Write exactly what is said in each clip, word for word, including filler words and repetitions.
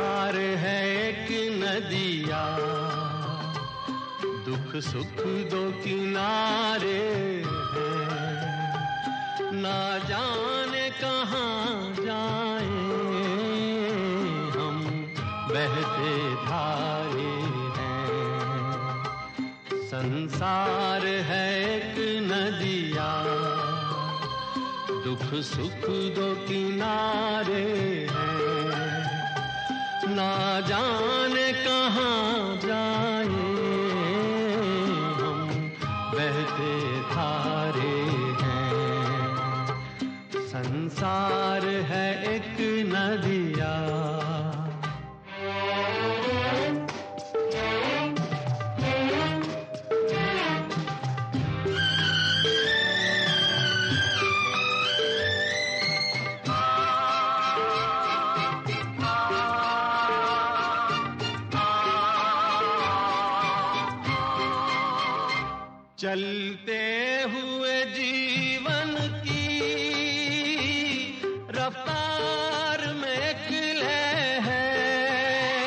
संसार है एक नदिया, दुख सुख दो किनारे हैं, ना जाने कहाँ जाए हम बहते धारे हैं। संसार है एक नदिया, दुख सुख दो किनारे हैं, ना जाने कहाँ जाए हम बहते धारे हैं। संसार है एक नदिया। चलते हुए जीवन की रफ्तार में एक लय है,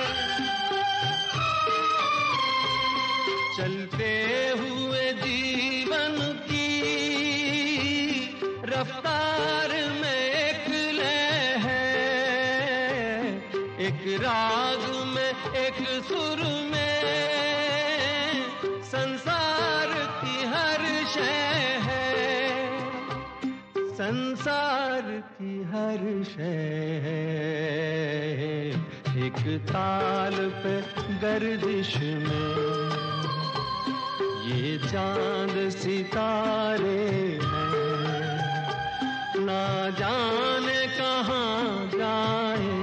चलते हुए जीवन की रफ्तार में एक लय है, एक राग में एक सुर में संसार की हर शय है, संसार की हर शय है। एक ताल पे गर्दिश में ये चांद सितारे हैं, ना जाने कहाँ जाए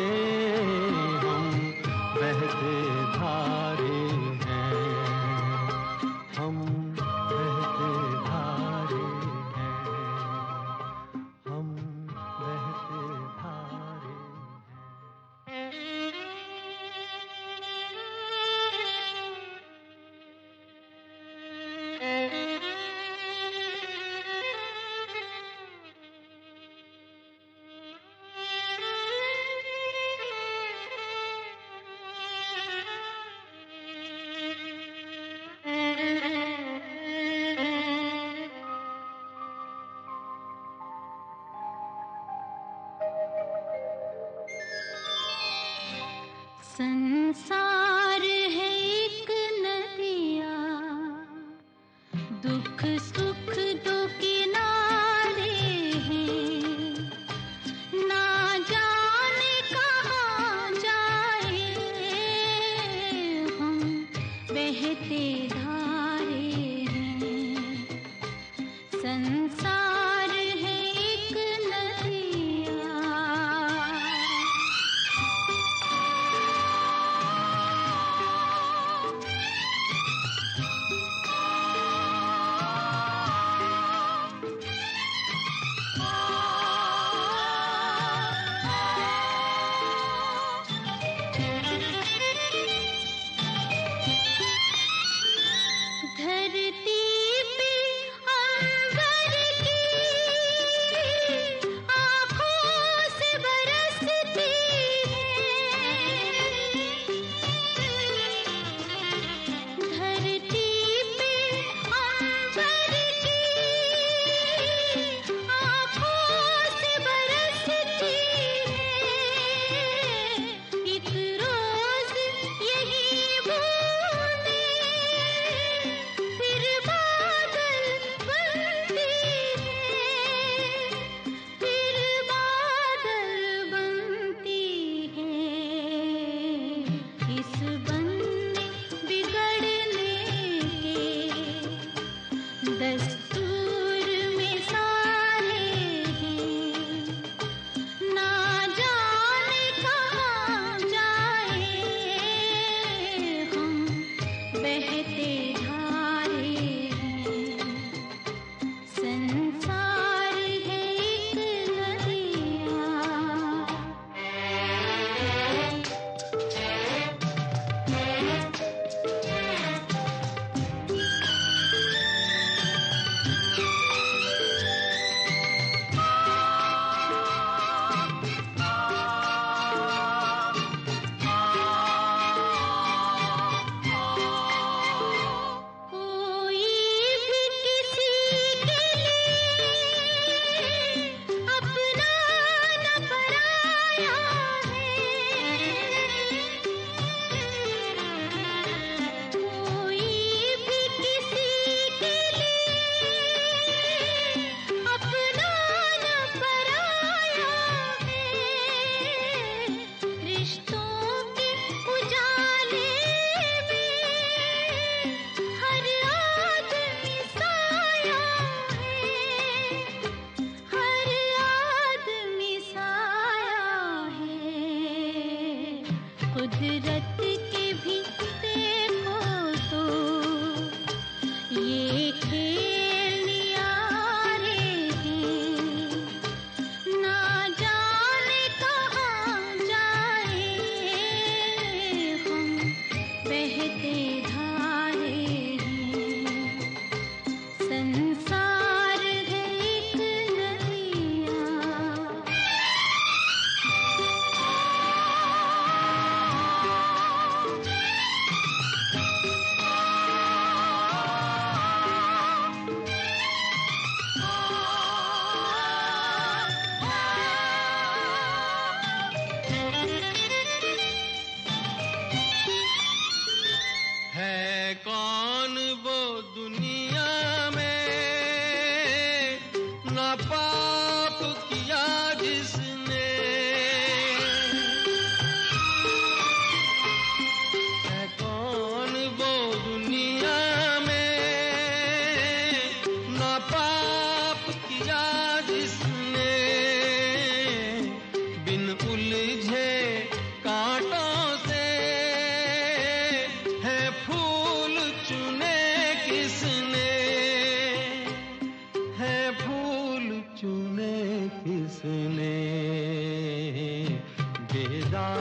हम बहते धारे हैं, हम बहते धारे हैं, हम बहते धारे संसार है एक नदिया, दुख सुख दो किनारे हैं, ना जाने कहाँ जाए हम बहते धारे हैं। संसार है एक नदिया।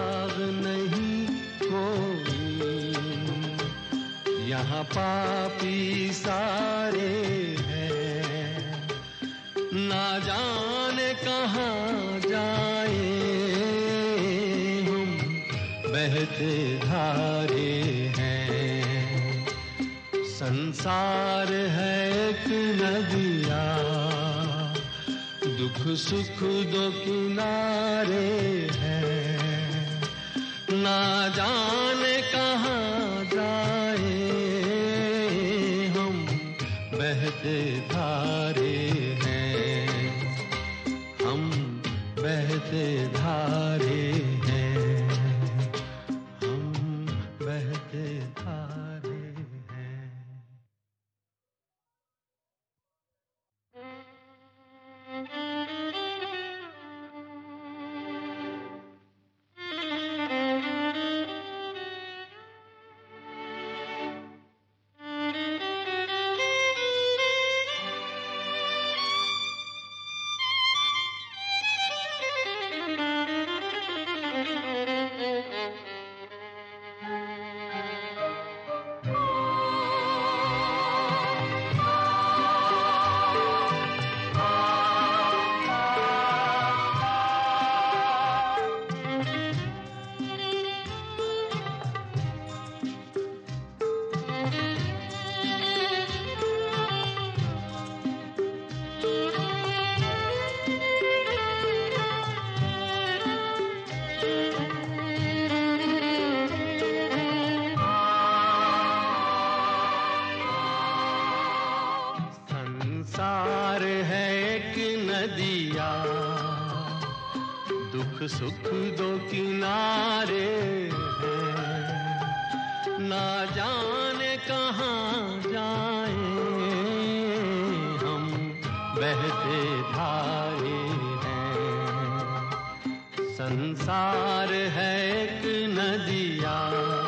दाग नहीं कोई, यहाँ पापी सारे हैं, ना जाने कहाँ जाए हम बहते धारे हैं। संसार है एक नदिया, दुख सुख दो किनारे हैं, ना जाने कहाँ जाए हम बहते धारे हैं, हम बहते धारे हैं, हम बहते धारे हैं। दुख सुख दो किनारे हैं, ना जाने कहाँ जाए हम बहते धारे हैं। संसार है एक नदिया,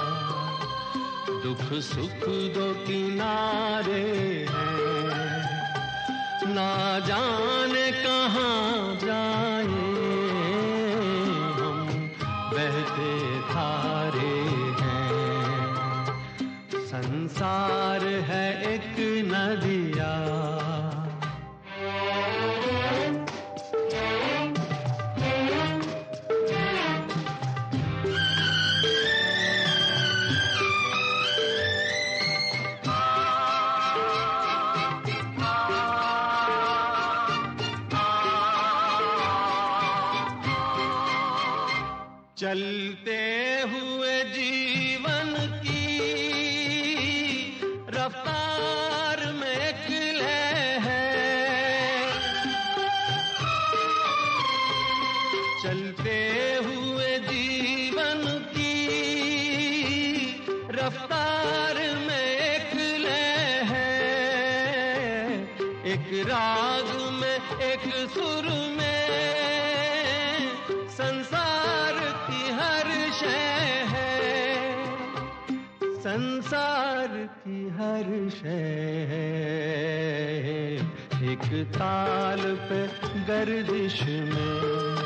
दुख सुख दो किनारे हैं, ना जाने कहाँ जाए हम बहते धारे हैं। संसार है एक नदिया। चलते हुए जीवन की रफ्तार में एक लय है, चलते हुए जीवन की रफ्तार में एक लय है, एक राग में एक सुर में संसार की हर शय है, संसार की हर शय है। एक ताल पे गर्दिश में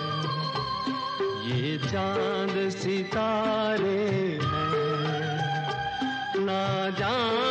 ये चांद सितारे हैं, ना जान